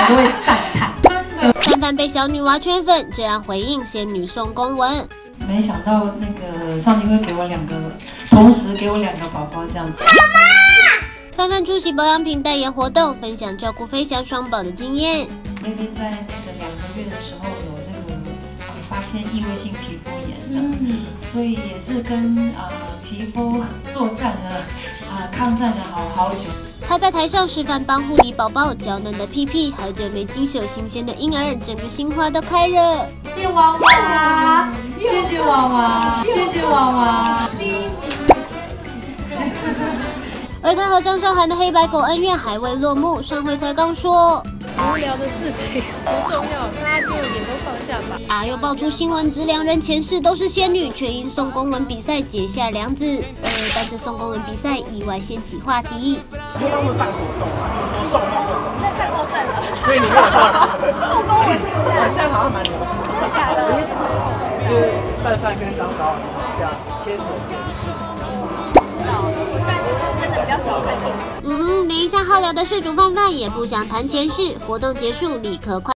都会赞叹。真的， 范范被小女娃圈粉，这样回应仙女送公文。 没想到那个上帝会给我2个，同时给我2个宝宝这样子。 范范出席保养品代言活动，分享照顾飞翔双宝的经验。 妹妹在那个2个月的时候有这个发现异位性皮肤炎这样，所以也是跟皮肤作战了抗战了好久。 她在台上示范帮护理宝宝娇嫩的屁屁，好久没经手新鲜的婴儿，整个心花都开了。 谢谢娃娃，谢谢娃娃，谢谢娃娃。 而她和张韶涵的黑白狗恩怨还未落幕，上回才刚说无聊的事情不重要，大家就眼都放下吧。 又爆出新闻，指2人前世都是仙女，却因送公文比赛结下梁子。但是送公文比赛意外掀起话题。 因为他们办活动啊，说送公文， 那太过分了。 所以你没有办送公文比赛， 现在好像蛮流行的。 真的假的？什么时候？ 就是范范跟张韶涵吵架，牵扯前世。 不知道，我现在真的比较少看新闻。 等一下好聊的事主范范也不想谈前事，活动结束立刻快。